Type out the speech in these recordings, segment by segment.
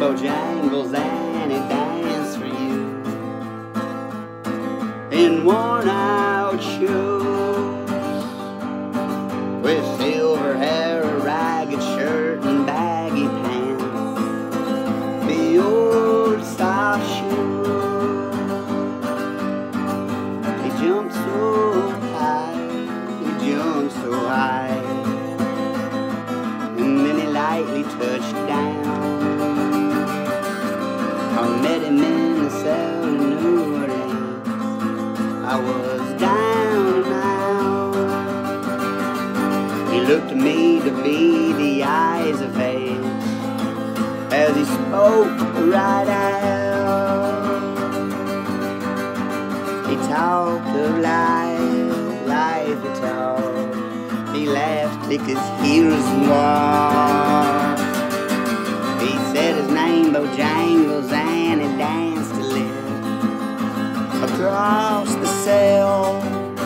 Bojangles and he danced for you in worn-out shoes, with silver hair, a ragged shirt, and baggy pants, the old style shoes. He jumped so high, he jumped so high, and then he lightly touched down. I met him in the cell in New Orleans. I was down and out. He looked to me to be the eyes of age as he spoke right out. He talked of life he talked. He laughed, clicked his heels and walked. He said his name Bojangles and he danced to live across the cell.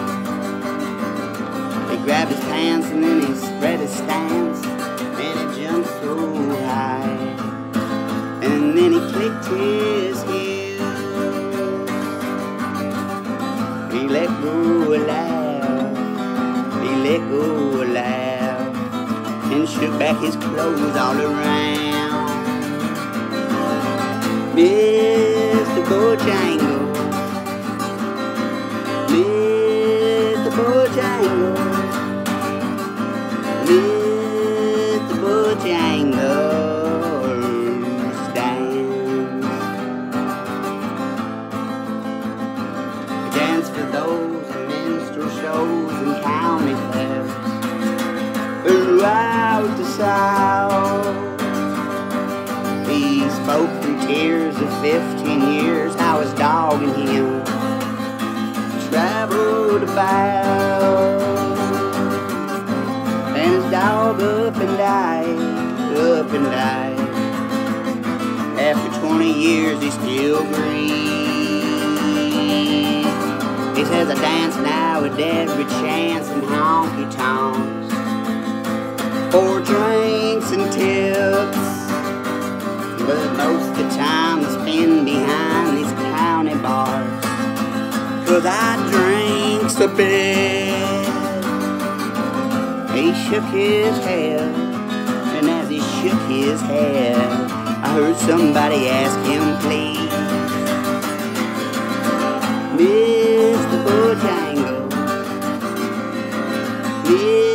He grabbed his pants and then he spread his stance, and he jumped so high, and then he clicked his heels. He let go a laugh, he let go a laugh, and shook back his clothes all around. Mr. Bojangles, Mr. Bojangles, Mr. Bojangles dance. He danced for those minstrel shows and county fairs throughout the South. He spoke through tears of 15 years, how his dog and him traveled about. And his dog up and died, up and died. After 20 years he still grieves. He says, I dance now with every chance and honky tonks for drinks and tips. But most of the time I spend behind these county bars, 'cause I drink so bad. He shook his head, and as he shook his head, I heard somebody ask him, please, Mr. Bojangles,